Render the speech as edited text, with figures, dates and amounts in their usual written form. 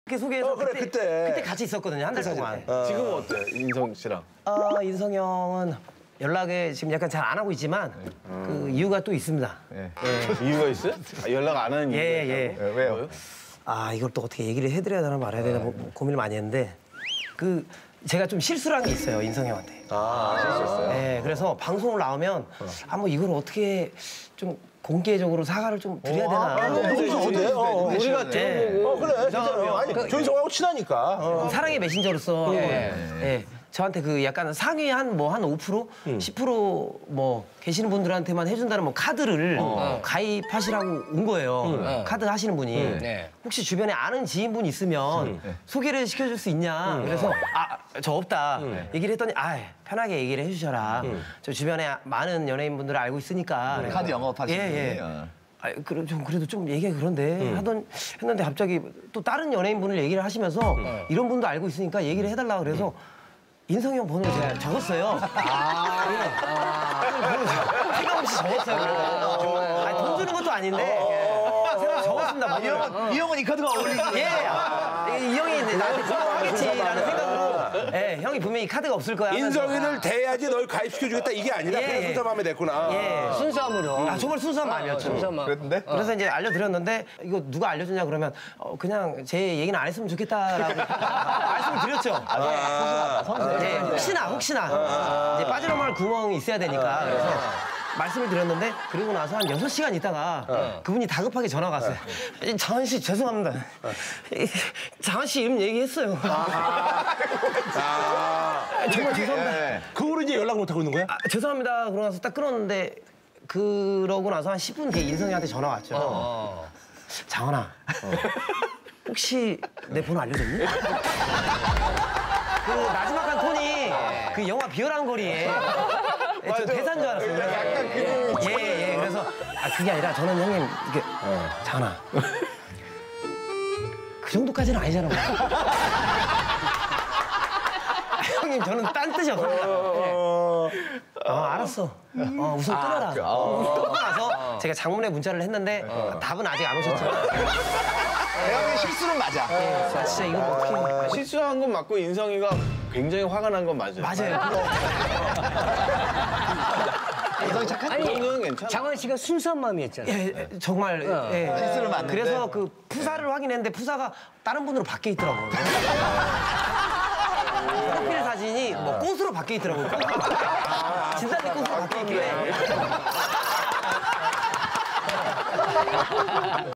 소개해서 그래, 그때 같이 있었거든요, 한 달 동안. 지금은 어때? 인성 씨랑. 인성이 형은 연락을 지금 약간 잘 안 하고 있지만 그 이유가 또 있습니다. 이유가 있어요? 연락 안 하는 이유가 예. 있다고? 왜요? 이걸 또 어떻게 얘기를 해드려야 되나 말아야 되나 고민을 많이 했는데 제가 좀 실수를 한 게 있어요, 인성이 형한테. 실수했어요? 네, 그래서 방송을 나오면 뭐 이걸 어떻게 좀 공개적으로 사과를 좀 드려야 되나. 우리가 그래, 진짜로. 아니, 조인성하고 친하니까. 사랑의 메신저로서 저한테 약간 상위 한 5%, 10% 뭐 계시는 분들한테만 해준다는 뭐 카드를 가입하시라고 온 거예요. 카드 하시는 분이. 혹시 주변에 아는 지인분 있으면 소개를 시켜줄 수 있냐. 그래서 저 없다. 얘기를 했더니 편하게 얘기를 해주셔라. 저 주변에 많은 연예인분들을 알고 있으니까. 카드 영업하시는 분이. 그래도 좀 얘기가 그런데 했는데 갑자기 또 다른 연예인분을 얘기를 하시면서 이런 분도 알고 있으니까 얘기를 해달라 그래서 인성이 형 번호를 제가 적었어요. 생각 없이 적었어요. 돈 주는 것도 아닌데 생각 적었습니다. 이 형은 이 카드가 어울리는 이 형이 나한테 좋아하겠지라는 생각으로 형이 분명히 카드가 없을 거야. 인성이를 대야지 널 가입시켜주겠다 이게 아니라 그냥 순수한 마음에 냈구나. 순수함으로. 정말 순수한 마음이었죠. 그랬는데? 그래서 이제 알려드렸는데 이거 누가 알려줬냐 그러면 그냥 제 얘기는 안 했으면 좋겠다라고 말씀을 드렸죠. 혹시나 이제 빠져나갈 구멍이 있어야 되니까 그래서 말씀을 드렸는데 그리고 나서 한 6시간 있다가 그분이 다급하게 전화가 왔어요. 장한 씨 죄송합니다. 장한 씨 이름 얘기했어요. 정말 죄송합니다. 그 후로 이제 연락 못 하고 있는 거야? 죄송합니다. 그러고 나서 딱 끊었는데 그러고 나서 한 10분 뒤에 인성이한테 전화가 왔죠. 장원아, 혹시 내 번호 알려줬니? 그 마지막 한 톤이 그 영화 비열한 거리에 저 대사인 줄 알았어요. 약간 그래서 그게 아니라 저는 형님 이게 장원아 그 정도까지는 아니잖아. 형님 저는 딴 뜻이었어요. 알았어. 우선 끊어라. 끊고 나서 제가 장문의 문자를 했는데 답은 아직 안 오셨죠. 대형의 실수는 맞아. 진짜 이거 어떻게 실수한 건 맞고 인성이가 굉장히 화가 난 건 맞아요. 맞아요. 인성이 착한 그 정도는 괜찮아. 장원 씨가 순수한 마음이었잖아요. 정말 실수는 맞는데. 그래서 그 푸사를 확인했는데 푸사가 다른 분으로 바뀌어 있더라고요. 프로필 사진이 뭐 꽃으로 바뀌어 있더라고요. 진달래 꽃으로 바뀌어 있길래.